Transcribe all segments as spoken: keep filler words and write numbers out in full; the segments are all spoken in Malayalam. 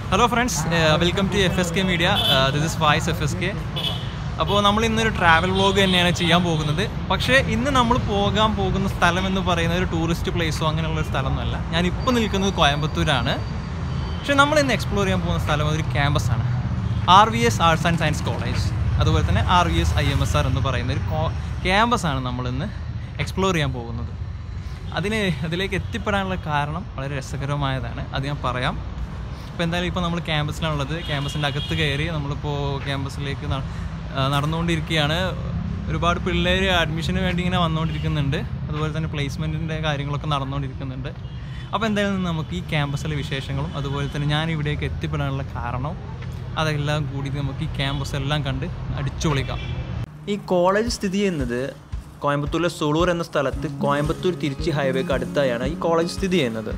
Hello friends, uh, welcome to F S K Media. Uh, this is Vice F S K. അപ്പോൾ നമ്മൾ ഇന്നൊരു ട്രാവൽ വ്ലോഗ് തന്നെയാണ് ചെയ്യാൻ പോകുന്നത്. പക്ഷേ ഇന്ന് നമ്മൾ പോകാൻ പോകുന്ന സ്ഥലം എന്ന് പറയുന്നത് ഒരു ടൂറിസ്റ്റ് പ്ലേസോ അങ്ങനെയുള്ള ഒരു സ്ഥലമൊന്നുമല്ല. ഞാനിപ്പോൾ നിൽക്കുന്നത് കോയമ്പത്തൂരാണ്. പക്ഷേ നമ്മൾ ഇന്ന് എക്സ്പ്ലോർ ചെയ്യാൻ പോകുന്ന സ്ഥലം ഒരു ക്യാമ്പസാണ്. R V S arts and science college, അതുപോലെ തന്നെ R V S I M S R എന്ന് പറയുന്ന ഒരു ക്യാമ്പസാണ് നമ്മളിന്ന് എക്സ്പ്ലോർ ചെയ്യാൻ പോകുന്നത്. അതിന് അതിലേക്ക് എത്തിപ്പെടാനുള്ള കാരണം വളരെ രസകരമായതാണ്. അത് ഞാൻ പറയാം. ഇപ്പോൾ എന്തായാലും ഇപ്പോൾ നമ്മൾ ക്യാമ്പസിലാണുള്ളത്. ക്യാമ്പസിൻ്റെ അകത്ത് കയറി നമ്മളിപ്പോൾ ക്യാമ്പസിലേക്ക് നടന്നുകൊണ്ടിരിക്കുകയാണ്. ഒരുപാട് പിള്ളേർ അഡ്മിഷന് വേണ്ടി ഇങ്ങനെ വന്നുകൊണ്ടിരിക്കുന്നുണ്ട്. അതുപോലെ തന്നെ പ്ലേസ്മെൻറ്റിൻ്റെ കാര്യങ്ങളൊക്കെ നടന്നുകൊണ്ടിരിക്കുന്നുണ്ട്. അപ്പോൾ എന്തായാലും നമുക്ക് ഈ ക്യാമ്പസിലെ വിശേഷങ്ങളും അതുപോലെ തന്നെ ഞാൻ ഇവിടേക്ക് എത്തിപ്പെടാനുള്ള കാരണവും അതെല്ലാം കൂടി നമുക്ക് ഈ ക്യാമ്പസ് എല്ലാം കണ്ട് അടിച്ചു പൊളിക്കാം. ഈ കോളേജ് സ്ഥിതി ചെയ്യുന്നത് കോയമ്പത്തൂരിലെ സുളൂർ എന്ന സ്ഥലത്ത് കോയമ്പത്തൂർ തിരുച്ചി ഹൈവേക്ക് അടുത്തായാണ് ഈ കോളേജ് സ്ഥിതി ചെയ്യുന്നത്.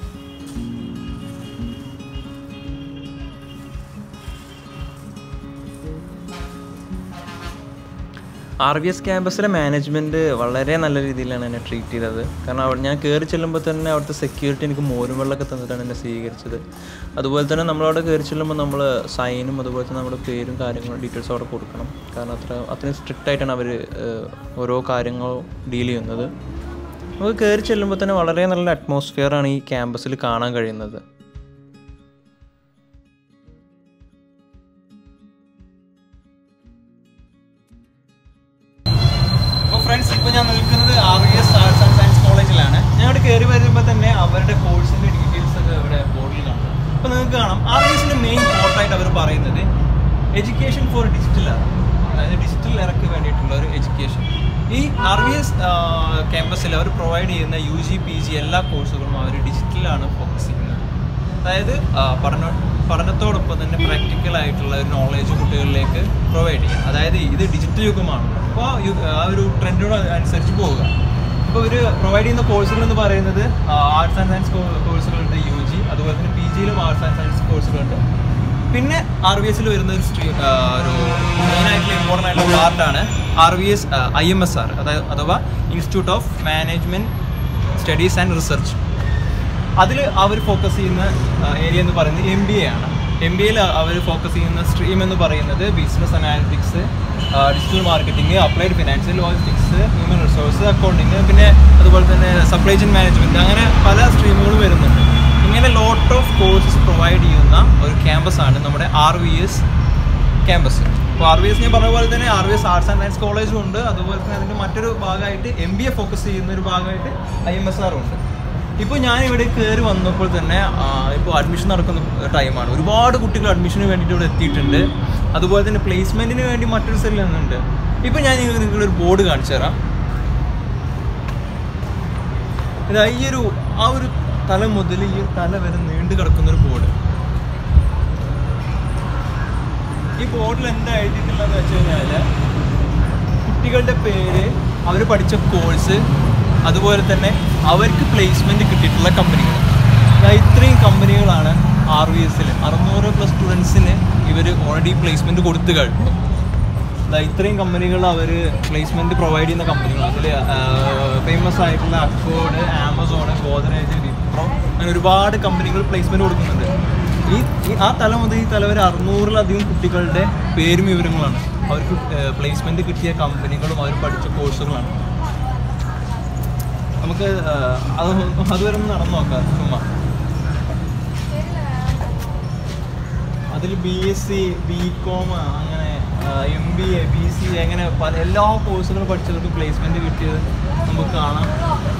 ആർ വി എസ് ക്യാമ്പസിലെ മാനേജ്മെൻറ്റ് വളരെ നല്ല രീതിയിലാണ് എന്നെ ട്രീറ്റ് ചെയ്തത്. കാരണം അവിടെ ഞാൻ കയറി ചെല്ലുമ്പോൾ തന്നെ അവിടുത്തെ സെക്യൂരിറ്റി എനിക്ക് മോരും വെള്ളമൊക്കെ തന്നിട്ടാണ് എന്നെ സ്വീകരിച്ചത്. അതുപോലെ തന്നെ നമ്മളവിടെ കയറി ചെല്ലുമ്പോൾ നമ്മൾ സൈനും അതുപോലെ തന്നെ നമ്മുടെ പേരും കാര്യങ്ങളും ഡീറ്റെയിൽസും അവിടെ കൊടുക്കണം. കാരണം അത്ര അത്രയും സ്ട്രിക്റ്റ് ആയിട്ടാണ് അവർ ഓരോ കാര്യങ്ങളും ഡീൽ ചെയ്യുന്നത്. നമുക്ക് കയറി ചെല്ലുമ്പോൾ തന്നെ വളരെ നല്ല അറ്റ്മോസ്ഫിയറാണ് ഈ ക്യാമ്പസിൽ കാണാൻ കഴിയുന്നത്. ഫ്രണ്ട്സ്, ഇപ്പോൾ ഞാൻ നിൽക്കുന്നത് R V S arts and science കോളേജിലാണ്. ഞാൻ ഇവിടെ കയറി വരുമ്പോൾ തന്നെ അവരുടെ കോഴ്സിൻ്റെ ഡീറ്റെയിൽസ് ഒക്കെ ഇവിടെ ബോർഡിൽ കാണും. അപ്പോൾ നിങ്ങൾക്ക് കാണാം ആർ വി എസിൻ്റെ മെയിൻ കോർട്ടായിട്ട് അവർ പറയുന്നത് എഡ്യൂക്കേഷൻ ഫോർ ഡിജിറ്റൽ എറ, അതായത് ഡിജിറ്റൽ എറയ്ക്ക് വേണ്ടിയിട്ടുള്ള ഒരു എഡ്യൂക്കേഷൻ. ഈ ആർ വി എസ് ക്യാമ്പസിൽ അവർ പ്രൊവൈഡ് ചെയ്യുന്ന യു ജി പി ജി എല്ലാ കോഴ്സുകളും അവർ ഡിജിറ്റലാണ് ഫോക്കസ് ചെയ്യുന്നത്. അതായത് പഠന പഠനത്തോടൊപ്പം തന്നെ പ്രാക്ടിക്കലായിട്ടുള്ള ഒരു നോളേജ് കുട്ടികളിലേക്ക് പ്രൊവൈഡ് ചെയ്യുക. അതായത് ഇത് ഡിജിറ്റൽ യുഗമാണ്. അപ്പോൾ ആ ഒരു ട്രെൻഡിനോട് അനുസരിച്ച് പോവുക. ഇപ്പോൾ ഇവർ പ്രൊവൈഡ് ചെയ്യുന്ന കോഴ്സുകൾ എന്ന് പറയുന്നത് ആർട്സ് ആൻഡ് സയൻസ് കോഴ്സുകളുണ്ട്, യു ജി, അതുപോലെ തന്നെ പി ജിയിലും ആർട്സ് ആൻഡ് സയൻസ് കോഴ്സുകളുണ്ട്. പിന്നെ ആർ വി എസിൽ വരുന്ന ഒരു സ്ട്രീം ഒരു മെയിനായിട്ടുള്ള ഇമ്പോർട്ടൻ്റ് ആയിട്ടുള്ള പാർട്ടാണ് R V S I M S R, അതായത് അഥവാ institute of management studies and research. അതിൽ അവർ ഫോക്കസ് ചെയ്യുന്ന ഏരിയ എന്ന് പറയുന്നത് എം ബി എ ആണ്. എം ബി എയിൽ അവർ ഫോക്കസ് ചെയ്യുന്ന സ്ട്രീം എന്ന് പറയുന്നത് business analytics, digital marketing, applied finance, logistics, human resource, accounting, പിന്നെ അതുപോലെ തന്നെ സപ്ലൈ ചെയിൻ മാനേജ്മെൻറ്റ്, അങ്ങനെ പല സ്ട്രീമുകളും വരുന്നുണ്ട്. ഇങ്ങനെ ലോട്ട് ഓഫ് കോഴ്സസ് പ്രൊവൈഡ് ചെയ്യുന്ന ഒരു ക്യാമ്പസാണ് നമ്മുടെ ആർ വി എസ് ക്യാമ്പസ്. അപ്പോൾ ആർ വി എസ് ഞാൻ പറഞ്ഞ പോലെ തന്നെ R V S arts and science കോളേജും ഉണ്ട്. അതുപോലെ തന്നെ അതിൻ്റെ മറ്റൊരു ഭാഗമായിട്ട് എം ബി എ ഫോക്കസ് ചെയ്യുന്ന ഒരു ഭാഗമായിട്ട് ഐ എം എസ് ആറും ഉണ്ട്. ഇപ്പോൾ ഞാനിവിടെ കയറി വന്നപ്പോൾ തന്നെ ഇപ്പോൾ അഡ്മിഷൻ നടക്കുന്ന ടൈമാണ്. ഒരുപാട് കുട്ടികൾ അഡ്മിഷന് വേണ്ടിയിട്ട് ഇവിടെ എത്തിയിട്ടുണ്ട്. അതുപോലെ തന്നെ പ്ലേസ്മെൻറ്റിന് വേണ്ടി മറ്റൊരു സെല്ലിൽ നിന്നുണ്ട്. ഇപ്പോൾ ഞാൻ നിങ്ങളൊരു ബോർഡ് കാണിച്ചു തരാം. ഇത് ഈ ഒരു ആ ഒരു തല മുതൽ ഈ തല വരെ നീണ്ടു കിടക്കുന്നൊരു ബോർഡ്. ഈ ബോർഡിൽ എന്താ എഴുതിയിട്ടുള്ളതെന്ന് വെച്ച് കഴിഞ്ഞാൽ കുട്ടികളുടെ പേര്, അവർ പഠിച്ച കോഴ്സ്, അതുപോലെ തന്നെ അവർക്ക് പ്ലേസ്മെൻറ്റ് കിട്ടിയിട്ടുള്ള കമ്പനികൾ. ഇത്രയും കമ്പനികളാണ് ആർ വി എസിൽ അറുന്നൂറ് പ്ലസ് സ്റ്റുഡൻസിന് ഇവർ ഓൾറെഡി പ്ലേസ്മെൻറ്റ് കൊടുത്തു കഴിഞ്ഞു. ഇത്രയും കമ്പനികൾ അവർ പ്ലേസ്മെൻറ്റ് പ്രൊവൈഡ് ചെയ്യുന്ന കമ്പനികളാണ്. അതിൽ ഫേമസ് ആയിട്ടുള്ള അക്കോഡ്, ആമസോൺ, ഗോദ്രേജ്, വിപ്രോ, അങ്ങനെ ഒരുപാട് കമ്പനികൾ പ്ലേസ്മെൻറ്റ് കൊടുക്കുന്നുണ്ട്. ഈ ആ തല മുതൽ ഈ തല വരെ അറുന്നൂറിലധികം കുട്ടികളുടെ പേരും വിവരങ്ങളാണ് അവർക്ക് പ്ലേസ്മെൻറ്റ് കിട്ടിയ കമ്പനികളും അവർ പഠിച്ച കോഴ്സുകളാണ്. നമുക്ക് അത് അതുവരെ ഒന്ന് നടന്നു നോക്കാം. ചുമ്മാ അതിൽ B S C, B com, അങ്ങനെ M B A, B C A, അങ്ങനെ പല എല്ലാ കോഴ്സുകളും പഠിച്ചവർക്ക് പ്ലേസ്മെൻറ്റ് കിട്ടിയത് നമുക്ക് കാണാം.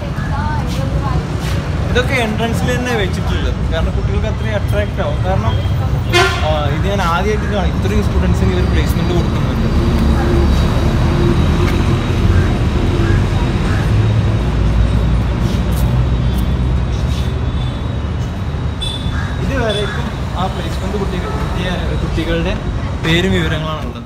ഇതൊക്കെ എൻട്രൻസിൽ തന്നെ വെച്ചിട്ടുള്ളത്. കാരണം കുട്ടികൾക്ക് അത്രയും അട്രാക്റ്റ് ആവും. കാരണം ഇത് ഞാൻ ആദ്യമായിട്ട് കാണും ഇത്രയും സ്റ്റുഡൻസിന് ഇവർ പ്ലേസ്മെൻറ്റ് കൊടുക്കുന്നുണ്ട്. ഇതുവരേക്കും ആ പ്ലേസ്മെൻറ്റ് കുട്ടികൾ കിട്ടിയ കുട്ടികളുടെ പേരും വിവരങ്ങളാണുള്ളത്.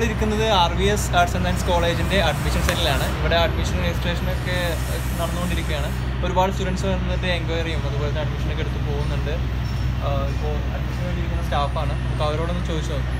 നമ്മളിരിക്കുന്നത് R V S arts and science കോളേജിൻ്റെ അഡ്മിഷൻ സെല്ലിലാണ്. ഇവിടെ അഡ്മിഷൻ രജിസ്ട്രേഷനൊക്കെ നടന്നുകൊണ്ടിരിക്കുകയാണ്. ഒരുപാട് സ്റ്റുഡൻസ് വന്നിട്ട് എൻക്വയറിയും അതുപോലെ തന്നെ അഡ്മിഷനൊക്കെ എടുത്ത് പോകുന്നുണ്ട്. ഇപ്പോൾ അഡ്മിഷൻ വേണ്ടിയിരിക്കുന്ന സ്റ്റാഫാണ്. നമുക്ക് അവരോടൊന്ന് ചോദിച്ചു നോക്കാം.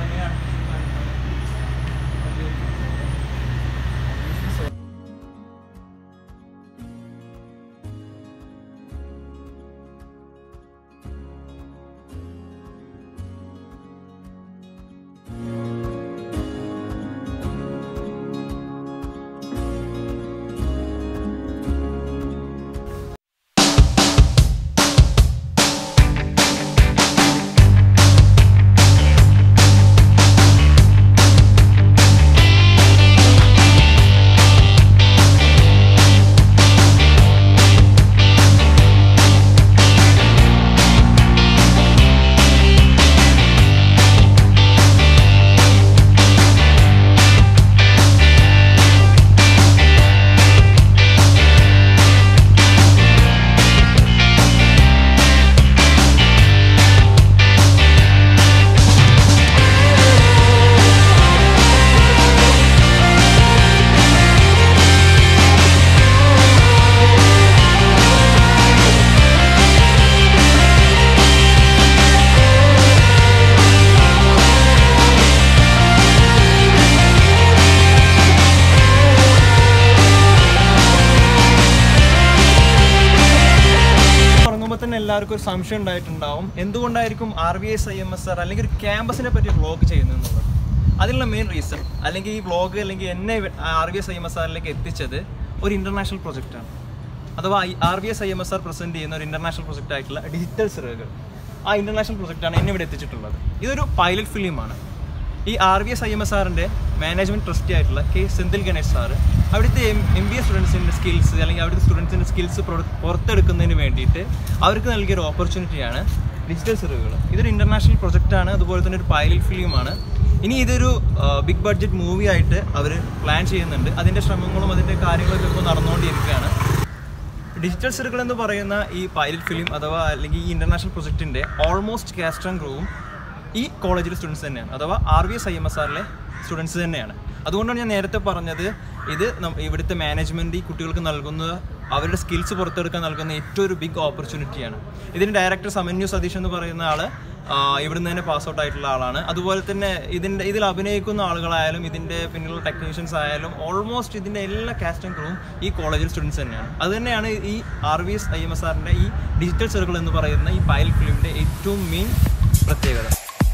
തന്നെ എല്ലാവർക്കും ഒരു സംശയം ഉണ്ടായിട്ടുണ്ടാവും, എന്തുകൊണ്ടായിരിക്കും R V S I M S R അല്ലെങ്കിൽ ഒരു ക്യാമ്പസിനെ പറ്റി വ്ളോഗ് ചെയ്യുന്നതെന്നുള്ളത്. അതിനുള്ള മെയിൻ റീസൺ അല്ലെങ്കിൽ ഈ വ്ളോഗ് അല്ലെങ്കിൽ എന്നെ R V S I M S ആറിലേക്ക് എത്തിച്ചത് ഒരു ഇൻ്റർനാഷണൽ പ്രൊജക്റ്റാണ്. അഥവാ R V S I M S R present ചെയ്യുന്ന ഒരു ഇൻ്റർനാഷണൽ പ്രൊജക്റ്റ് ആയിട്ടുള്ള ഡിജിറ്റൽ സിറകൾ, ആ ഇൻ്റർനാഷണൽ പ്രൊജക്റ്റാണ് എന്നെ ഇവിടെ എത്തിച്ചിട്ടുള്ളത്. ഇതൊരു പൈലറ്റ് ഫിലിമാണ്. ഈ R V S I M S ആറിൻ്റെ മാനേജ്മെൻറ്റ് ട്രസ്റ്റി ആയിട്ടുള്ള കെ സെന്തിൽ ഗണേഷ് സാറ് അവിടുത്തെ എം എം ബി എ സ്റ്റുഡൻസിൻ്റെ സ്കിൽസ് അല്ലെങ്കിൽ അവിടുത്തെ സ്റ്റുഡൻസിൻ്റെ സ്കിൽസ് പുറത്തെടുക്കുന്നതിന് വേണ്ടിയിട്ട് അവർക്ക് നൽകിയൊരു ഓപ്പർച്യൂണിറ്റിയാണ് ഡിജിറ്റൽ സിറകൾ. ഇതൊരു ഇൻ്റർനാഷണൽ പ്രൊജക്റ്റാണ്, അതുപോലെ തന്നെ ഒരു പൈലറ്റ് ഫിലിമാണ്. ഇനി ഇതൊരു ബിഗ് ബഡ്ജറ്റ് മൂവി ആയിട്ട് അവർ പ്ലാൻ ചെയ്യുന്നുണ്ട്. അതിൻ്റെ ശ്രമങ്ങളും അതിൻ്റെ കാര്യങ്ങളൊക്കെ ഇപ്പോൾ നടന്നുകൊണ്ടിരിക്കുകയാണ്. ഡിജിറ്റൽ സിറകൾ എന്ന് പറയുന്ന ഈ പൈലറ്റ് ഫിലിം അഥവാ അല്ലെങ്കിൽ ഈ ഇൻ്റർനാഷണൽ പ്രൊജക്റ്റിൻ്റെ ഓൾമോസ്റ്റ് കാസ്റ്റ് ആൻഡ് ക്രൂവും ഈ കോളേജിലെ സ്റ്റുഡൻസ് തന്നെയാണ്, അഥവാ R V S I M S ആറിലെ സ്റ്റുഡൻസ് തന്നെയാണ്. അതുകൊണ്ടാണ് ഞാൻ നേരത്തെ പറഞ്ഞത്, ഇത് ഇവിടുത്തെ മാനേജ്മെൻറ്റ് ഈ കുട്ടികൾക്ക് നൽകുന്ന അവരുടെ സ്കിൽസ് പുറത്തെടുക്കാൻ നൽകുന്ന ഏറ്റവും ഒരു ബിഗ് ഓപ്പർച്യൂണിറ്റിയാണ്. ഇതിൻ്റെ ഡയറക്ടർ സമന്യു സതീഷ് എന്ന് പറയുന്ന ആൾ ഇവിടുന്ന് തന്നെ പാസ് ഔട്ട് ആയിട്ടുള്ള ആളാണ്. അതുപോലെ തന്നെ ഇതിൻ്റെ ഇതിൽ അഭിനയിക്കുന്ന ആളുകളായാലും ഇതിൻ്റെ പിന്നിലുള്ള ടെക്നീഷ്യൻസ് ആയാലും ഓൾമോസ്റ്റ് ഇതിൻ്റെ എല്ലാ കാസ്റ്റ് ആൻഡ് ക്രൂവും ഈ കോളേജിൽ സ്റ്റുഡൻസ് തന്നെയാണ്. അതുതന്നെയാണ് ഈ R V S I M S ആറിൻ്റെ ഈ ഡിജിറ്റൽ സിറകൾ എന്ന് പറയുന്ന ഈ പൈലറ്റ് ഫിലിമിൻ്റെ ഏറ്റവും മെയിൻ പ്രത്യേകത.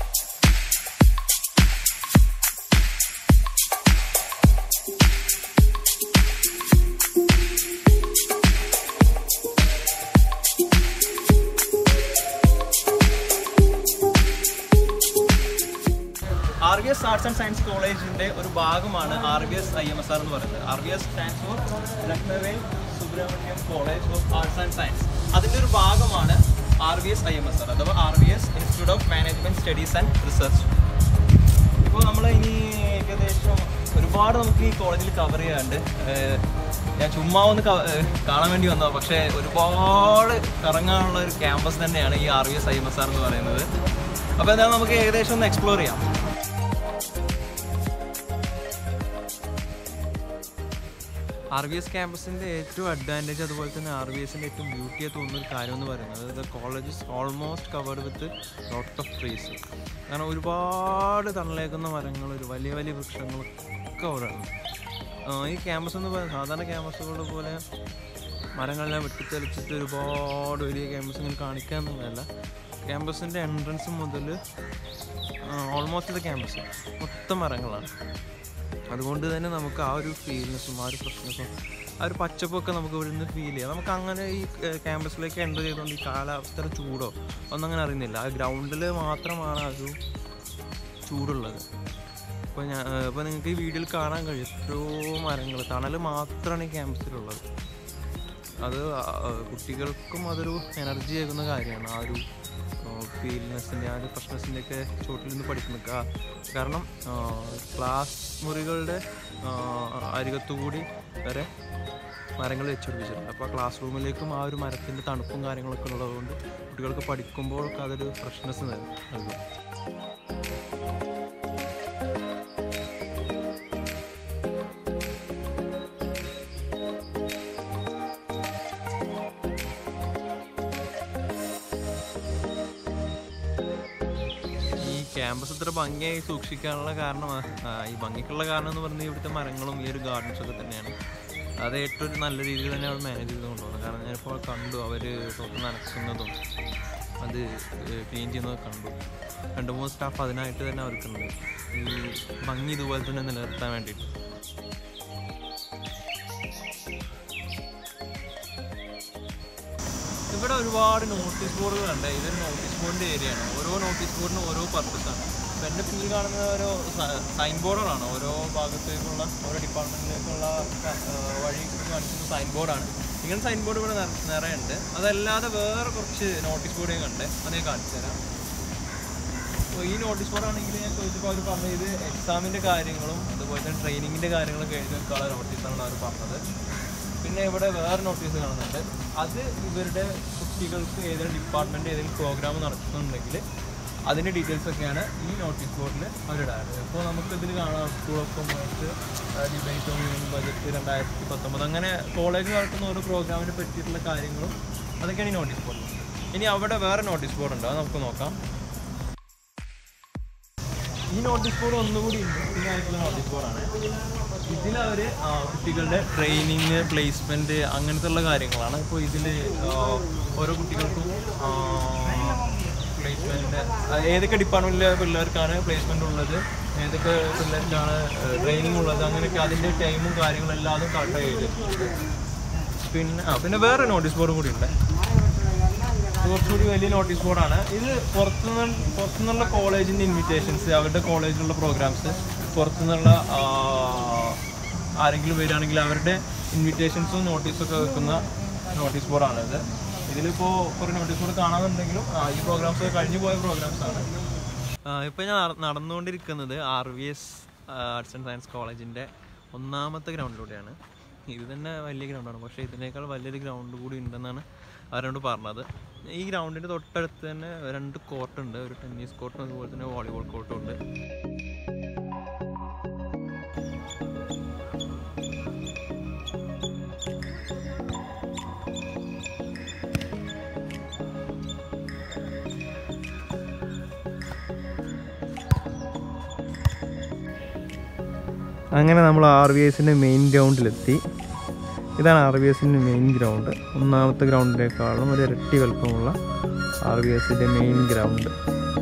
R V S arts and science കോളേജിൻ്റെ ഒരു ഭാഗമാണ് R V S I M S R എന്ന് പറയുന്നത്. R V S stands for ലക്നവേൽ Subramaniam college of arts and science. അതിൻ്റെ ഒരു ഭാഗമാണ് R V S I M S R അഥവാ R V S institute of management studies and research. ഇപ്പോൾ നമ്മൾ ഇനി ഏകദേശം ഒരുപാട് നമുക്ക് ഈ കോളേജിൽ കവർ ചെയ്യാണ്ട്, ഞാൻ ചുമ്മാ ഒന്ന് കാണാൻ വേണ്ടി വന്നതാണ്. പക്ഷേ ഒരുപാട് കറങ്ങാനുള്ള ഒരു ക്യാമ്പസ് തന്നെയാണ് ഈ R V S I M S R എന്ന് പറയുന്നത്. അപ്പോൾ എന്തായാലും നമുക്ക് ഏകദേശം ഒന്ന് എക്സ്പ്ലോർ ചെയ്യാം. ആർ വി എസ് ക്യാമ്പസിൻ്റെ ഏറ്റവും അഡ്വാൻറ്റേജ് അതുപോലെ തന്നെ ആർ വി എസിൻ്റെ ഏറ്റവും ബ്യൂട്ടിയായി തോന്നുന്ന ഒരു കാര്യം എന്ന് പറയുന്നത് the college is almost covered with lot of trees. കാരണം ഒരുപാട് തണലേക്കുന്ന മരങ്ങൾ, ഒരു വലിയ വലിയ വൃക്ഷങ്ങളൊക്കെ അവിടെയാണ്. ഈ ക്യാമ്പസ് എന്ന് പറയുന്നത് സാധാരണ ക്യാമ്പസുകൾ പോലെ മരങ്ങളെല്ലാം വെട്ടിത്തെളിച്ചിട്ട് ഒരുപാട് വലിയ ക്യാമ്പസ് ഇങ്ങനെ കാണിക്കുക എന്നുള്ളതല്ല. ക്യാമ്പസിൻ്റെ എൻട്രൻസ് മുതൽ ഓൾമോസ്റ്റ് ഇത് ക്യാമ്പസ് മൊത്തം മരങ്ങളാണ്. അതുകൊണ്ട് തന്നെ നമുക്ക് ആ ഒരു ഫീൽനെസ്സും ആ ഒരു ഫ്രഷ്നെസ്സും ആ ഒരു പച്ചപ്പൊക്കെ നമുക്ക് ഇവിടെ നിന്ന് ഫീൽ ചെയ്യാം. നമുക്ക് അങ്ങനെ ഈ ക്യാമ്പസിലേക്ക് എൻ്റർ ചെയ്തുകൊണ്ട് ഈ കാലാവസ്ഥയുടെ ചൂടോ ഒന്നും അങ്ങനെ അറിയുന്നില്ല. ആ ഗ്രൗണ്ടിൽ മാത്രമാണ് ആ ഒരു ചൂടുള്ളത്. ഇപ്പോൾ ഞാൻ ഇപ്പോൾ നിങ്ങൾക്ക് ഈ വീഡിയോയിൽ കാണാൻ കഴിയും എത്രയോ മരങ്ങൾ, തണൽ മാത്രമാണ് ഈ ക്യാമ്പസിലുള്ളത്. അത് കുട്ടികൾക്കും അതൊരു എനർജി ആകുന്ന കാര്യമാണ്. ആ ഒരു ഫീൽനെസ്സിൻ്റെ ആ ഒരു ഫ്രഷ്നെസ്സിൻ്റെ ഒക്കെ ചോട്ടിൽ നിന്ന് പഠിക്കുന്ന. കാരണം ക്ലാസ് മുറികളുടെ അരികത്തുകൂടി വരെ മരങ്ങൾ വെച്ചുപിടിപ്പിച്ചിട്ടുണ്ട്. അപ്പോൾ ആ ക്ലാസ് റൂമിലേക്കും ആ ഒരു മരത്തിൻ്റെ തണുപ്പും കാര്യങ്ങളൊക്കെ ഉള്ളതുകൊണ്ട് കുട്ടികൾക്ക് പഠിക്കുമ്പോഴൊക്കെ അതൊരു ഫ്രഷ്നെസ് നൽകും. ക്യാമ്പസ് ഇത്ര ഭംഗിയായി സൂക്ഷിക്കാനുള്ള കാരണം, ഈ ഭംഗിക്കുള്ള കാരണം എന്ന് പറഞ്ഞാൽ ഇവിടുത്തെ മരങ്ങളും ഈ ഒരു ഗാർഡൻസൊക്കെ തന്നെയാണ്. അത് ഏറ്റവും നല്ല രീതിയിൽ തന്നെ അവർ മാനേജ് ചെയ്ത് കൊണ്ടുപോകുന്നത്. കാരണം ഞാനിപ്പോൾ കണ്ടു അവർ തൊട്ട് നനയ്ക്കുന്നതും അത് ക്ലീൻ ചെയ്യുന്നതൊക്കെ കണ്ടു. രണ്ട് മൂന്ന് സ്റ്റാഫ് അതിനായിട്ട് തന്നെ അവർക്കുണ്ട്, ഈ ഭംഗി ഇതുപോലെ തന്നെ നിലനിർത്താൻ വേണ്ടിയിട്ട്. ഇവിടെ ഒരുപാട് നോട്ടീസ് ബോർഡുകളുണ്ട്. ഇതൊരു നോട്ടീസ് ബോർഡിൻ്റെ ഏരിയയാണ്. ഓരോ നോട്ടീസ് ബോർഡിനും ഓരോ പർപ്പസാണ്. ഇപ്പം എൻ്റെ പിന്നിൽ കാണുന്ന ഓരോ സൈൻ ബോർഡുകളാണ്. ഓരോ ഭാഗത്തേക്കുള്ള ഓരോ ഡിപ്പാർട്ട്മെൻറ്റിലേക്കുള്ള വഴി കാണിക്കുന്ന സൈൻ ബോർഡാണ്. ഇങ്ങനെ സൈൻ ബോർഡ് ഇവിടെ നിറയെ ഉണ്ട്. അതല്ലാതെ വേറെ കുറച്ച് നോട്ടീസ് ബോർഡുകൾ ഉണ്ട്, അത് ഞാൻ കാണിച്ചു തരാം. അപ്പോൾ ഈ നോട്ടീസ് ബോർഡാണെങ്കിൽ ഞാൻ ചോദിച്ചപ്പോൾ അവർ പറഞ്ഞത് ഇത് എക്സാമിൻ്റെ കാര്യങ്ങളും അതുപോലെ തന്നെ ട്രെയിനിങ്ങിൻ്റെ കാര്യങ്ങളൊക്കെ എഴുതി വെക്കാനുള്ള നോട്ടീസാണ് അവർ പറഞ്ഞത്. പിന്നെ ഇവിടെ വേറെ നോട്ടീസ് കാണുന്നുണ്ട്. അത് ഇവരുടെ കുട്ടികൾക്ക് ഏതെങ്കിലും ഡിപ്പാർട്ട്മെൻറ്റ് ഏതെങ്കിലും പ്രോഗ്രാം നടത്തുന്നുണ്ടെങ്കിൽ അതിൻ്റെ ഡീറ്റെയിൽസൊക്കെയാണ് ഈ നോട്ടീസ് ബോർഡിൽ അവരിടാറ്. ഇപ്പോൾ നമുക്കിതിൽ കാണാം സ്കൂളൊപ്പം ആയിട്ട് ഡിബേറ്റ് ഓൺ ബജറ്റ് രണ്ടായിരത്തി പത്തൊമ്പത് അങ്ങനെ കോളേജ് നടത്തുന്ന ഓരോ പ്രോഗ്രാമിനെ പറ്റിയിട്ടുള്ള കാര്യങ്ങളും അതൊക്കെയാണ് ഈ നോട്ടീസ് ബോർഡിൽ. ഇനി അവിടെ വേറെ നോട്ടീസ് ബോർഡ് ഉണ്ട്, അത് നമുക്ക് നോക്കാം. ഈ നോട്ടീസ് ബോർഡ് ഒന്നുകൂടി ഇൻട്രസ്റ്റിംഗ് ആയിട്ടുള്ള നോട്ടീസ് ബോർഡാണ്. ഇതിലവർ കുട്ടികളുടെ ട്രെയിനിങ്, പ്ലേസ്മെൻറ്റ് അങ്ങനത്തെ ഉള്ള കാര്യങ്ങളാണ്. ഇപ്പോൾ ഇതിൽ ഓരോ കുട്ടികൾക്കും പ്ലേസ്മെൻറ്റ് ഏതൊക്കെ ഡിപ്പാർട്ട്മെൻറ്റിലെ പിള്ളേർക്കാണ് പ്ലേസ്മെൻ്റ് ഉള്ളത്, ഏതൊക്കെ പിള്ളേർക്കാണ് ട്രെയിനിങ് ഉള്ളത്, അങ്ങനെയൊക്കെ അതിൻ്റെ ടൈമും കാര്യങ്ങളും എല്ലാതും കറക്റ്റ് ചെയ്തിട്ടുണ്ട്. പിന്നെ ആ പിന്നെ വേറെ നോട്ടീസ് ബോർഡും കൂടി ഉണ്ട്. കുറച്ചുകൂടി വലിയ നോട്ടീസ് ബോർഡാണ് ഇത്. പുറത്തുനിന്ന് പുറത്തുനിന്നുള്ള കോളേജിൻ്റെ ഇൻവിറ്റേഷൻസ്, അവരുടെ കോളേജിലുള്ള പ്രോഗ്രാംസ്, പുറത്തുനിന്നുള്ള ആരെങ്കിലും വരികയാണെങ്കിൽ അവരുടെ ഇൻവിറ്റേഷൻസും നോട്ടീസൊക്കെ വെക്കുന്ന നോട്ടീസ് ബോർഡാണിത്. ഇതിലിപ്പോൾ കുറേ നോട്ടീസ് ബോർഡ് കാണാമെന്നുണ്ടെങ്കിലും ഈ പ്രോഗ്രാംസ് കഴിഞ്ഞു പോയ പ്രോഗ്രാംസാണ്. ഇപ്പോൾ ഞാൻ നടന്നുകൊണ്ടിരിക്കുന്നത് R V S arts and science കോളേജിൻ്റെ ഒന്നാമത്തെ ഗ്രൗണ്ടിലൂടെയാണ്. ഇത് തന്നെ വലിയ ഗ്രൗണ്ടാണ്, പക്ഷേ ഇതിനേക്കാൾ വലിയൊരു ഗ്രൗണ്ട് കൂടി ഉണ്ടെന്നാണ് അവരോട് പറഞ്ഞത്. ഈ ഗ്രൗണ്ടിൻ്റെ തൊട്ടടുത്ത് തന്നെ രണ്ട് കോർട്ടുണ്ട്, ഒരു ടെന്നീസ് കോർട്ടും അതുപോലെ തന്നെ വോളിബോൾ കോർട്ടും ഉണ്ട്. അങ്ങനെ നമ്മൾ ആർ വി എസിൻ്റെ മെയിൻ ഗ്രൗണ്ടിലെത്തി. ഇതാണ് ആർ വി എസിൻ്റെ മെയിൻ ഗ്രൗണ്ട്. ഒന്നാമത്തെ ഗ്രൗണ്ടിനേക്കാളും ഒരു ഇരട്ടി വലുപ്പമുള്ള ആർ വി എസിൻ്റെ മെയിൻ ഗ്രൗണ്ട്.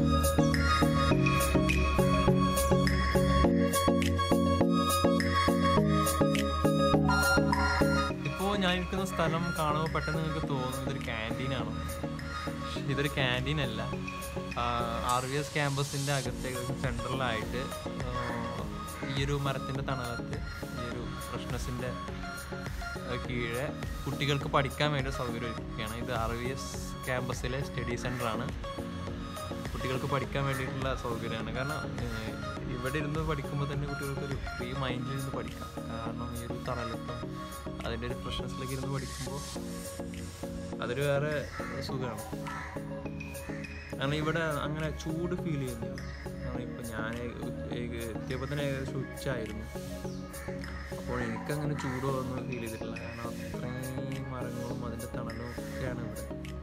ഇപ്പോൾ ഞാൻ ഇരിക്കുന്ന സ്ഥലം കാണുമ്പോൾ പെട്ടെന്ന് നിങ്ങൾക്ക് തോന്നും ഇതൊരു ക്യാൻറ്റീനാണോ? ഇതൊരു ക്യാൻറ്റീൻ അല്ല. ആർ വി എസ് ക്യാമ്പസിൻ്റെ അകത്തേക്ക് സെൻട്രലായിട്ട് ഈ ഒരു മരത്തിൻ്റെ തണലത്ത് ഈ ഒരു ഫ്രഷ്നസിൻ്റെ കീഴെ കുട്ടികൾക്ക് പഠിക്കാൻ വേണ്ടി സൗകര്യം ഒരുക്കുകയാണ്. ഇത് ആർ വി എസ് ക്യാമ്പസിലെ സ്റ്റഡി സെൻ്ററാണ്. കുട്ടികൾക്ക് പഠിക്കാൻ വേണ്ടിയിട്ടുള്ള സൗകര്യമാണ്. കാരണം ഇവിടെ ഇരുന്ന് പഠിക്കുമ്പോൾ തന്നെ കുട്ടികൾക്കൊരു ഫ്രീ മൈൻഡിലിരുന്ന് പഠിക്കാം. കാരണം ഈ ഒരു തണലത്തും അതിൻ്റെ ഒരു ഫ്രഷ്നസ്സിലേക്ക് ഇരുന്ന് പഠിക്കുമ്പോൾ അതൊരു വേറെ സുഖമാണ്. കാരണം ഇവിടെ അങ്ങനെ ചൂട് ഫീൽ ചെയ്യുന്നില്ല. കാരണം ഇപ്പം ഞാൻ എത്തിയപ്പോൾ തന്നെ ഏകദേശം ഉച്ചയായിരുന്നു. അപ്പോൾ എനിക്കങ്ങനെ ചൂട് ഒന്നും ഫീൽ ചെയ്തിട്ടില്ല. കാരണം അത്രയും മരങ്ങളും അതിൻ്റെ തണലും ഒക്കെയാണ് ഇവിടെ.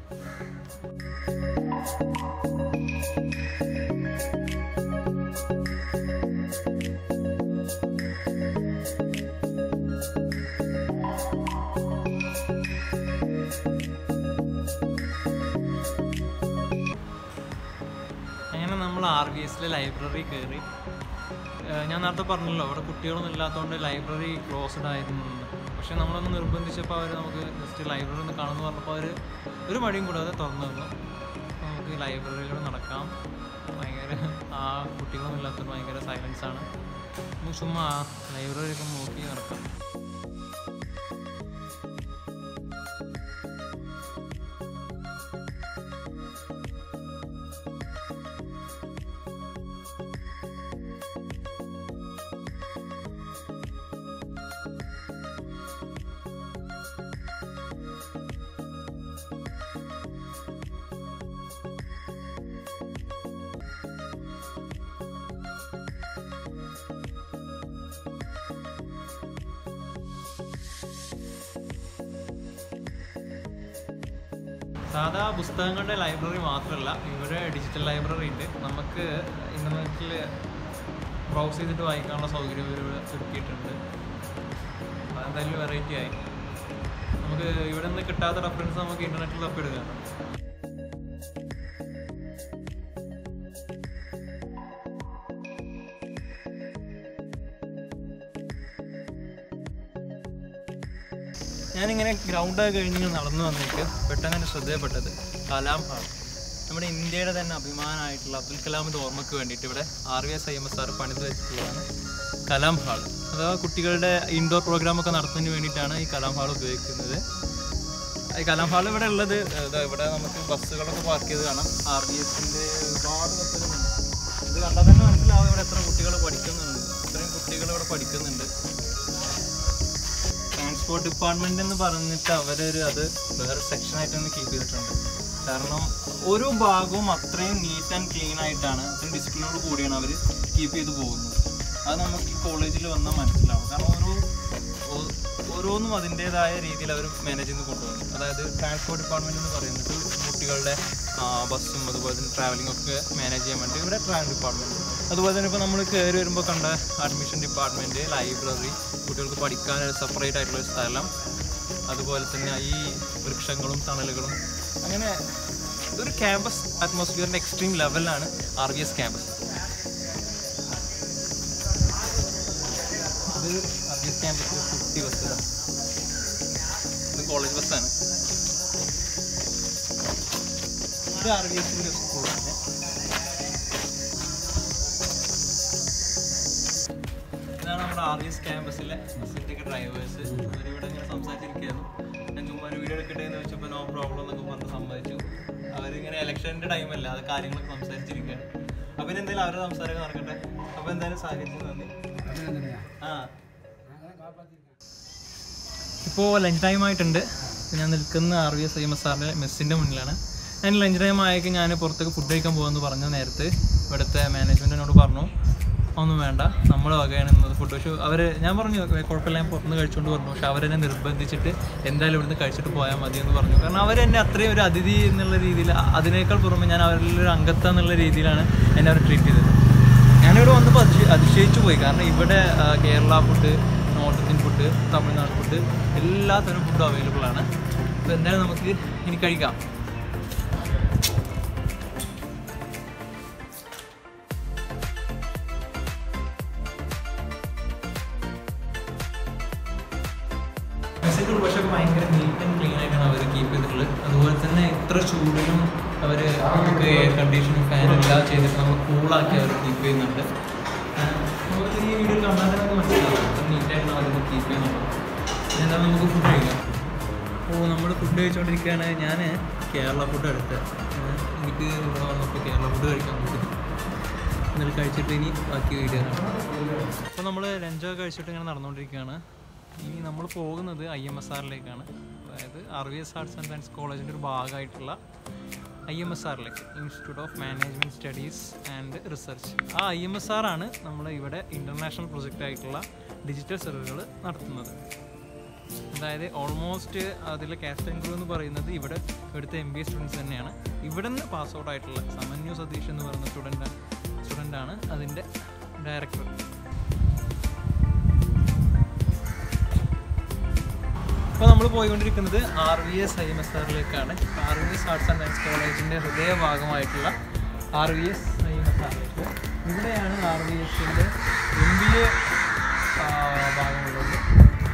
അങ്ങനെ നമ്മൾ ആർ വി എസിലെ ലൈബ്രറി കയറി. ഞാൻ നേരത്തെ പറഞ്ഞല്ലോ അവിടെ കുട്ടികളൊന്നും ഇല്ലാത്തതുകൊണ്ട് ലൈബ്രറി ക്ലോസ്ഡ് ആയിരുന്നു. പക്ഷെ നമ്മളൊന്ന് നിർബന്ധിച്ചപ്പോൾ അവർ നമുക്ക് ജസ്റ്റ് ലൈബ്രറി ഒന്ന് കാണുമെന്ന് പറഞ്ഞപ്പോൾ അവർ ഒരു മടിയും കൂടാതെ തുറന്നു തന്നു. നമുക്ക് ലൈബ്രറിയിലൂടെ നടക്കാം. ഭയങ്കര ആ കുട്ടികളൊന്നും ഇല്ലാത്തതുകൊണ്ട് ഭയങ്കര സൈലൻസാണ്. നമുക്ക് ചുമ്മാ ലൈബ്രറിയൊക്കെ നോക്കി നടക്കാം. സാധാ പുസ്തകങ്ങളുടെ ലൈബ്രറി മാത്രമല്ല, ഇവിടെ ഡിജിറ്റൽ ലൈബ്രറി ഉണ്ട്. നമുക്ക് ഇൻ്റർനെറ്റിൽ ബ്രൗസ് ചെയ്തിട്ട് വായിക്കാനുള്ള സൗകര്യം ഇവർ ഒരുക്കിയിട്ടുണ്ട്. അതെന്തായാലും വെറൈറ്റി ആയി. നമുക്ക് ഇവിടെ നിന്ന് കിട്ടാത്ത റെഫറൻസ് നമുക്ക് ഇൻ്റർനെറ്റിൽ തപ്പിയെടുക്കാം. ഞാനിങ്ങനെ ഗ്രൗണ്ടൊക്കെ കഴിഞ്ഞ് നടന്നു വന്നിട്ട് പെട്ടെന്ന് തന്നെ ശ്രദ്ധയപ്പെട്ടത് കലാം ഹാൾ. നമ്മുടെ ഇന്ത്യയുടെ തന്നെ അഭിമാനമായിട്ടുള്ള അബ്ദുൽ കലാമിൻ്റെ ഓർമ്മയ്ക്ക് വേണ്ടിയിട്ട് ഇവിടെ R V S I M S R പണിത് വെച്ചിട്ടുള്ളതാണ് കലാം ഹാൾ. അഥവാ കുട്ടികളുടെ ഇൻഡോർ പ്രോഗ്രാമൊക്കെ നടത്തുന്നതിന് വേണ്ടിയിട്ടാണ് ഈ കലാം ഹാൾ ഉപയോഗിക്കുന്നത്. ഈ കലാം ഹാൾ ഇവിടെ ഉള്ളത് ഇവിടെ നമുക്ക് ബസ്സുകളൊക്കെ പാർക്ക് ചെയ്ത് കാണാം. ആർ വി എസിൻ്റെ ഒരുപാട് ബസ്സുകളുണ്ട്. ഇത് കണ്ടാൽ തന്നെ മനസ്സിലാവും ഇവിടെ എത്ര കുട്ടികൾ പഠിക്കുന്നുണ്ട്. ഇത്രയും കുട്ടികൾ ഇവിടെ പഠിക്കുന്നുണ്ട്. ട്രാൻസ്പോർട്ട് ഡിപ്പാർട്ട്മെൻ്റ് എന്ന് പറഞ്ഞിട്ട് അവരൊരു അത് വേറെ സെക്ഷനായിട്ട് തന്നെ കീപ്പ് ചെയ്തിട്ടുണ്ട്. കാരണം ഓരോ ഭാഗവും അത്രയും നീറ്റ് ആൻഡ് ക്ലീൻ ആയിട്ടാണ്, അത്രയും ഡിസിപ്ലിനോട് കൂടിയാണ് അവർ കീപ്പ് ചെയ്ത് പോകുന്നത്. അത് നമുക്ക് ഈ കോളേജിൽ വന്നാൽ മനസ്സിലാവും. കാരണം ഓരോ ഓരോന്നും അതിൻ്റേതായ രീതിയിൽ അവർ മാനേജ് ചെയ്ത് കൊണ്ടുപോകുന്നു. അതായത് ട്രാൻസ്പോർട്ട് ഡിപ്പാർട്ട്മെൻറ്റ് എന്ന് പറയുന്നത് കുട്ടികളുടെ ബസ്സും അതുപോലെ തന്നെ ട്രാവലിംഗ് ഒക്കെ മാനേജ് ചെയ്യാൻ വേണ്ടി ഇവിടെ ട്രാവൽ ഡിപ്പാർട്ട്മെൻറ്റ്. അതുപോലെ തന്നെ ഇപ്പോൾ നമ്മൾ കയറി വരുമ്പോൾ കണ്ട അഡ്മിഷൻ ഡിപ്പാർട്ട്മെൻറ്റ്, ലൈബ്രറി, കുട്ടികൾക്ക് പഠിക്കാൻ സെപ്പറേറ്റ് ആയിട്ടുള്ളൊരു സ്ഥലം, അതുപോലെ തന്നെ ഈ വൃക്ഷങ്ങളും തണലുകളും, അങ്ങനെ ഇതൊരു ക്യാമ്പസ് അറ്റ്മോസ്ഫിയറിൻ്റെ എക്സ്ട്രീം ലെവലാണ് ആർ വി എസ് ക്യാമ്പസ്. ഇത് ആർ വി എസ് ക്യാമ്പസിലെ കുട്ടി ബസ്, ഇത് കോളേജ് ബസ്സാണ്. ഇത് ആർ വി എസിൻ്റെ സ്കൂളാണ്. ഇതാണ് നമ്മുടെ ആർ വി എസ് ക്യാമ്പസിലെ ബസ്സിൻ്റെയൊക്കെ ഡ്രൈവേഴ്സ്. അവരിവിടെ ഇങ്ങനെ സംസാരിച്ചിരിക്കുകയായിരുന്നു. ഞാൻ ചുമ്മാ ഒരു വീഡിയോ എടുക്കട്ടെ എന്ന് വെച്ചപ്പോൾ നോ പ്രോബ്ലം എന്നൊക്കെ പറഞ്ഞ് സമ്മതിച്ചു. അവരിങ്ങനെ ഇലക്ഷൻ്റെ ടൈമല്ല, അത് കാര്യങ്ങളൊക്കെ സംസാരിച്ചിരിക്കുകയാണ്. അപ്പം എന്തെങ്കിലും അവരുടെ സംസാരമൊക്കെ നടക്കട്ടെ. അപ്പോൾ എന്തായാലും സാഹചര്യം നന്ദി. ആ ഇപ്പോൾ ലഞ്ച് ടൈം ആയിട്ടുണ്ട്. ഞാൻ നിൽക്കുന്ന R V S I M S ആറിൻ്റെ മെസ്സിൻ്റെ മുന്നിലാണ്. ഞാൻ ലഞ്ച് ടൈം ആയേക്ക് ഞാൻ പുറത്തേക്ക് ഫുഡ് കഴിക്കാൻ പോകുമെന്ന് പറഞ്ഞ നേരത്ത് ഇവിടുത്തെ മാനേജ്മെൻറ്റിനോട് പറഞ്ഞു ഒന്നും വേണ്ട, നമ്മൾ വകയാണ് ഇന്നത് ഫുഡ്. പക്ഷേ അവർ ഞാൻ പറഞ്ഞു കുഴപ്പമില്ല, ഞാൻ പുറത്തുനിന്ന് കഴിച്ചുകൊണ്ട് പറഞ്ഞു. പക്ഷേ അവരെന്നെ നിർബന്ധിച്ചിട്ട് എന്തായാലും ഇവിടുന്ന് കഴിച്ചിട്ട് പോയാൽ മതി എന്ന് പറഞ്ഞു. കാരണം അവരെന്നെ അത്രയും ഒരു അതിഥി എന്നുള്ള രീതിയിൽ, അതിനേക്കാൾ പുറമെ ഞാൻ അവരിലൊരു അംഗത്വം എന്നുള്ള രീതിയിലാണ് എന്നെ അവർ ട്രീറ്റ് ചെയ്തത്. ഞാനിവിടെ വന്നപ്പോൾ അതിശ അതിശയിച്ചു പോയി. കാരണം ഇവിടെ Kerala food, north Indian food, Tamil Nadu food, എല്ലാ തരം ഫുഡും അവൈലബിൾ ആണ്. അപ്പോൾ എന്തായാലും നമുക്ക് ഇനി കഴിക്കാം. മെസ്സിൻ്റെ പക്ഷേ ഭയങ്കര നീറ്റ് ആൻഡ് ക്ലീൻ ആയിട്ടാണ് അവർ കീപ്പ് ചെയ്തിട്ടുള്ളത്. അതുപോലെ തന്നെ ഇത്ര ചൂടിലും അവർ നമുക്ക് എയർ കണ്ടീഷനും ഫാൻ എല്ലാം ചെയ്തിട്ട് നമുക്ക് കൂളാക്കി അവർ കീപ്പ് ചെയ്യുന്നുണ്ട്. നമുക്ക് ഈ വീഡിയോ കണ്ടാൽ തന്നെ നമുക്ക് മനസ്സിലാവും അത്ര നീറ്റായിട്ടാണ് അവർ കീപ്പ് ചെയ്യുന്നത്. എന്തായാലും നമുക്ക് ഫുഡ് കഴിക്കാം. അപ്പോൾ നമ്മൾ ഫുഡ് കഴിച്ചുകൊണ്ടിരിക്കുകയാണ്. ഞാൻ കേരള ഫുഡ് എടുത്തത്. എനിക്ക് ഇവിടെ വന്നപ്പോൾ കേരള ഫുഡ് കഴിക്കാൻ പറ്റും. എന്നിട്ട് കഴിച്ചിട്ട് ഇനി ബാക്കി വീഡിയോ കാണാം. അപ്പോൾ നമ്മൾ ലഞ്ചൊക്കെ കഴിച്ചിട്ട് ഇങ്ങനെ നടന്നുകൊണ്ടിരിക്കുകയാണ്. ഇനി നമ്മൾ പോകുന്നത് ഐ എം എസ് ആറിലേക്കാണ്. അതായത് R V S arts and science കോളേജിൻ്റെ ഒരു ഭാഗമായിട്ടുള്ള ഐ എം എസ് ആറിലേക്ക്, institute of management studies and research. ആ ഐ എം എസ് ആർ ആണ് നമ്മൾ ഇവിടെ ഇൻ്റർനാഷണൽ പ്രൊജക്റ്റ് ആയിട്ടുള്ള ഡിജിറ്റൽ സെർവറുകൾ നടത്തുന്നത്. അതായത് ഓൾമോസ്റ്റ് അതിലെ കാസ്റ്റ് ആൻഡ് ക്രൂ എന്ന് പറയുന്നത് ഇവിടെ ഇവിടുത്തെ എം ബി എ സ്റ്റുഡൻസ് തന്നെയാണ്. ഇവിടെ നിന്ന് പാസ് ഔട്ട് ആയിട്ടുള്ള സമന്യു സതീഷ് എന്ന് പറയുന്ന സ്റ്റുഡൻ്റ് സ്റ്റുഡൻ്റാണ് അതിൻ്റെ ഡയറക്ടർ. അപ്പോൾ നമ്മൾ പോയിക്കൊണ്ടിരിക്കുന്നത് R V S I M S ആറിലേക്കാണ്. R V S arts and science കോളേജിൻ്റെ ഹൃദയഭാഗമായിട്ടുള്ള R V S I M S ആറിലേക്ക്. ഇവിടെയാണ് ആർ വി എസിൻ്റെ എം ബി എ ഭാഗമുള്ളത്.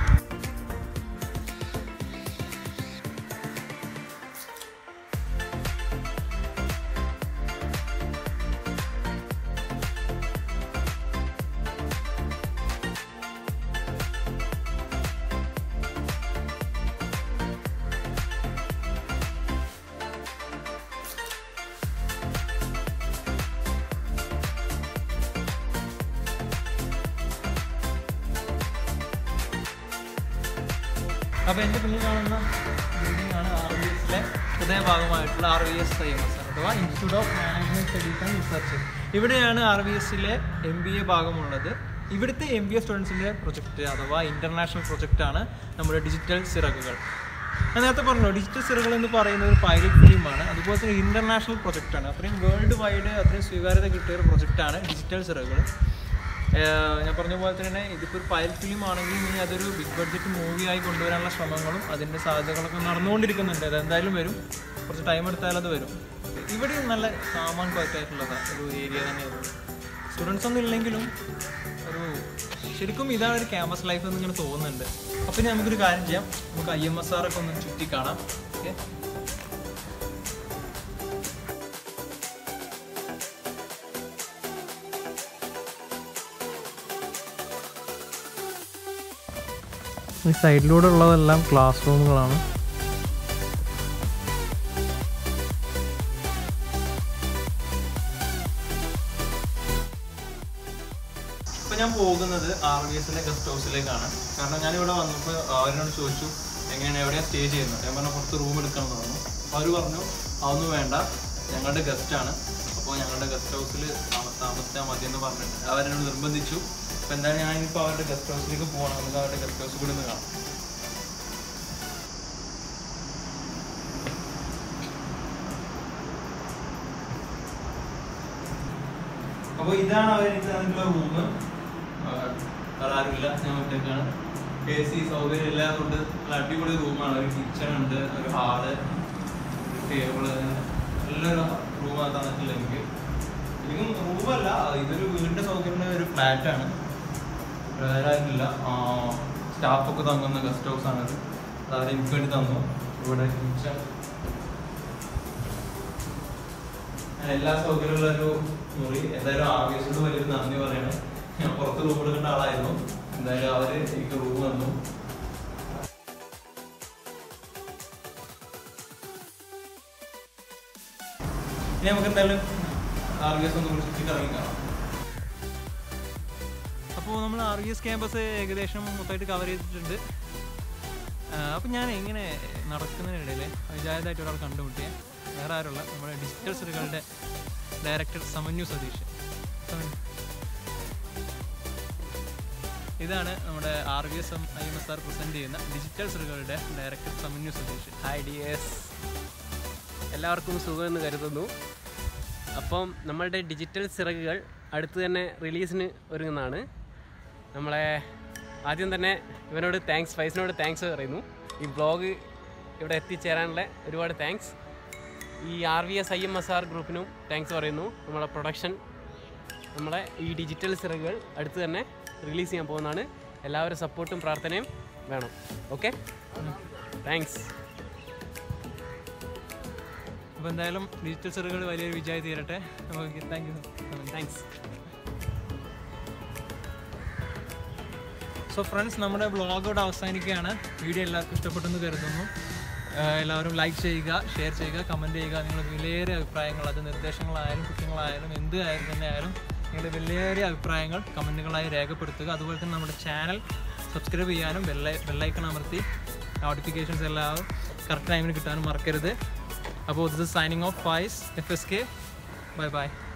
അപ്പോൾ എൻ്റെ പിന്നിൽ കാണുന്ന ബിൽഡിംഗ് ആണ് ആർ വി എസിലെ ഹൃദയഭാഗമായിട്ടുള്ള R V S I M S R അഥവാ institute of management studies and research. ഇവിടെയാണ് ആർ വി എസിലെ എം ബി എ ഭാഗമുള്ളത്. ഇവിടുത്തെ എം ബി എ സ്റ്റുഡൻസിൻ്റെ പ്രൊജക്റ്റ് അഥവാ ഇൻ്റർനാഷണൽ പ്രൊജക്റ്റാണ് നമ്മുടെ ഡിജിറ്റൽ സിറകുകൾ. ഞാൻ നേരത്തെ പറഞ്ഞു ഡിജിറ്റൽ സിറകൾ എന്ന് പറയുന്നത് ഒരു പൈലറ്റ് ഫിലിമാണ്, അതുപോലെ തന്നെ ഇൻ്റർനാഷണൽ പ്രൊജക്റ്റാണ്. അത്രയും വേൾഡ് വൈഡ് അത്രയും സ്വീകാര്യത കിട്ടിയ ഒരു പ്രൊജക്റ്റാണ് ഡിജിറ്റൽ സിറകൾ. ഞാൻ പറഞ്ഞ പോലെ തന്നെ ഇതിപ്പോൾ ഒരു പൈലറ്റ് ഫിലിം ആണെങ്കിൽ ഇനി അതൊരു ബിഗ് ബഡ്ജറ്റ് മൂവിയായി കൊണ്ടുവരാനുള്ള ശ്രമങ്ങളും അതിൻ്റെ സാധ്യതകളൊക്കെ നടന്നുകൊണ്ടിരിക്കുന്നുണ്ട്. അതെന്തായാലും വരും, കുറച്ച് ടൈം എടുത്താലും അത് വരും. ഇവിടെ നല്ല സാമാൻ പറ്റായിട്ടുള്ളതാണ് ഒരു ഏരിയ തന്നെയാണ്. സ്റ്റുഡൻസ് ഒന്നും ഇല്ലെങ്കിലും ഒരു ശരിക്കും ഇതാണ് ഒരു ക്യാമ്പസ് ലൈഫ് എന്ന് ഇങ്ങനെ തോന്നുന്നുണ്ട്. അപ്പം ഇനി നമുക്കൊരു കാര്യം ചെയ്യാം, നമുക്ക് ഐ എം എസ് ആർ ഒക്കെ ഒന്ന് ചുറ്റി കാണാം. ഓക്കെ, ഈ സൈഡിലൂടെ ഉള്ളതെല്ലാം ക്ലാസ് റൂമുകളാണ്. ഇപ്പം ഞാൻ പോകുന്നത് ആർ വി എസിലെ ഗസ്റ്റ് ഹൗസിലേക്കാണ്. കാരണം ഞാനിവിടെ വന്നപ്പോൾ അവരോട് ചോദിച്ചു എങ്ങനെയാണ് എവിടെയാണ് സ്റ്റേ ചെയ്യുന്നത്. ഞാൻ പറഞ്ഞു പുറത്ത് റൂം എടുക്കണം എന്ന് പറഞ്ഞു. അവർ പറഞ്ഞു അതൊന്നും വേണ്ട, ഞങ്ങളുടെ ഗസ്റ്റാണ്, അപ്പോൾ ഞങ്ങളുടെ ഗസ്റ്റ് ഹൗസിൽ താമസിച്ചാൽ മതി എന്ന് പറഞ്ഞിട്ട് അവരെന്നോട് നിർബന്ധിച്ചു. അപ്പോൾ എന്തായാലും ഞാനിപ്പോൾ അവരുടെ ഗസ്റ്റ് ഹൗസിലേക്ക് പോകണം, നമുക്ക് അവരുടെ ഗസ്റ്റ് ഹൗസ് കൂടി ഒന്ന് കാണാം. അപ്പോൾ ഇതാണ് അവരെനിക്ക് തന്നിട്ടുള്ള റൂം. വേറെ ആരുമില്ല, ഞാൻ ഒറ്റയ്ക്കാണ്. എ സി സൗകര്യം എല്ലാം കൊണ്ട് നല്ല അടിപൊളി റൂമാണ്. ഒരു കിച്ചൺ ഉണ്ട്, ഒരു ഹാള്, ഒരു ടേബിള്, നല്ലൊരു റൂമാണ് തന്നിട്ടില്ല എനിക്ക്. എനിക്കും റൂമല്ല, ഇതൊരു വീടിൻ്റെ സൗകര്യമുള്ള ഒരു ഫ്ലാറ്റാണ്. വേറെ ആയിട്ടില്ല, സ്റ്റാഫൊക്കെ തങ്ങുന്ന ഗസ്റ്റ് ഹൗസ് ആണത്. അത് അവരെനിക്ക് വേണ്ടി തന്നു. ഇവിടെ കിച്ചൺ, എല്ലാ സൗകര്യമുള്ള ഒരു മുറി. എന്തായാലും ആവേശത്തോട് വലിയൊരു നന്ദി പറയണം. ഞാൻ പുറത്ത് റൂം എടുക്കേണ്ട ആളായിരുന്നു, എന്തായാലും അവര് എനിക്ക് റൂം തന്നു. ഇനി നമുക്ക് എന്തായാലും ആർ വി എസ് ഒന്ന് കൂടി ചുറ്റി കറങ്ങി കാണാം. അപ്പോൾ നമ്മൾ ആർ വി എസ് ക്യാമ്പസ് ഏകദേശം മൊത്തമായിട്ട് കവർ ചെയ്തിട്ടുണ്ട്. അപ്പം ഞാൻ ഇങ്ങനെ നടക്കുന്നതിനിടയിൽ വിചാരിതായിട്ട് ഒരാൾ കണ്ടുമുട്ടിയ വേറെ ആരുള്ള നമ്മുടെ ഡിജിറ്റൽ സിറകളുടെ ഡയറക്ടർ സമന്യു സതീഷ്. ഇതാണ് നമ്മുടെ R V S I M S R present ചെയ്യുന്ന ഡിജിറ്റൽ സിറകളുടെ director Samanyu Satheesh. Hi D S, എല്ലാവർക്കും സുഖമെന്ന് കരുതുന്നു. അപ്പം നമ്മളുടെ ഡിജിറ്റൽ സിറകുകൾ അടുത്ത് തന്നെ റിലീസിന് ഒരുങ്ങുന്നതാണ്. നമ്മളെ ആദ്യം തന്നെ ഇവനോട് താങ്ക്സ്, ഫൈസിനോട് താങ്ക്സ് പറയുന്നു. ഈ ബ്ലോഗ് ഇവിടെ എത്തിച്ചേരാനുള്ള ഒരുപാട് താങ്ക്സ്. ഈ R V S I M S R ഗ്രൂപ്പിനും താങ്ക്സ് പറയുന്നു. നമ്മളെ പ്രൊഡക്ഷൻ, നമ്മളെ ഈ ഡിജിറ്റൽ സിറകുകൾ അടുത്ത് തന്നെ റിലീസ് ചെയ്യാൻ പോകുന്നതാണ്. എല്ലാവരും സപ്പോർട്ടും പ്രാർത്ഥനയും വേണം. Okay, thanks. അപ്പോൾ എന്തായാലും ഡിജിറ്റൽ സിറകൾ വലിയൊരു വിജയം തീരട്ടെ. Okay, thank you. Thanks. So friends, നമ്മുടെ ബ്ലോഗ് ഇവിടെ അവസാനിക്കുകയാണ്. വീഡിയോ എല്ലാവർക്കും ഇഷ്ടപ്പെട്ടെന്ന് കരുതുന്നു. എല്ലാവരും ലൈക്ക് ചെയ്യുക, ഷെയർ ചെയ്യുക, കമൻറ്റ് ചെയ്യുക. നിങ്ങളുടെ വിലയേറിയ അഭിപ്രായങ്ങൾ, അത് നിർദ്ദേശങ്ങളായാലും കുറ്റങ്ങളായാലും എന്ത് ആയാലും തന്നെ ആയാലും നിങ്ങളുടെ വിലയേറിയ അഭിപ്രായങ്ങൾ കമൻറ്റുകളായി രേഖപ്പെടുത്തുക. അതുപോലെ തന്നെ നമ്മുടെ ചാനൽ സബ്സ്ക്രൈബ് ചെയ്യാനും ബെല്ലൈ ബെല്ലൈക്കൺ അമർത്തി നോട്ടിഫിക്കേഷൻസ് എല്ലാം കറക്റ്റ് ടൈമിന് കിട്ടാനും മറക്കരുത്. അപ്പോൾ this is signing off Faiz F S K. Bye by.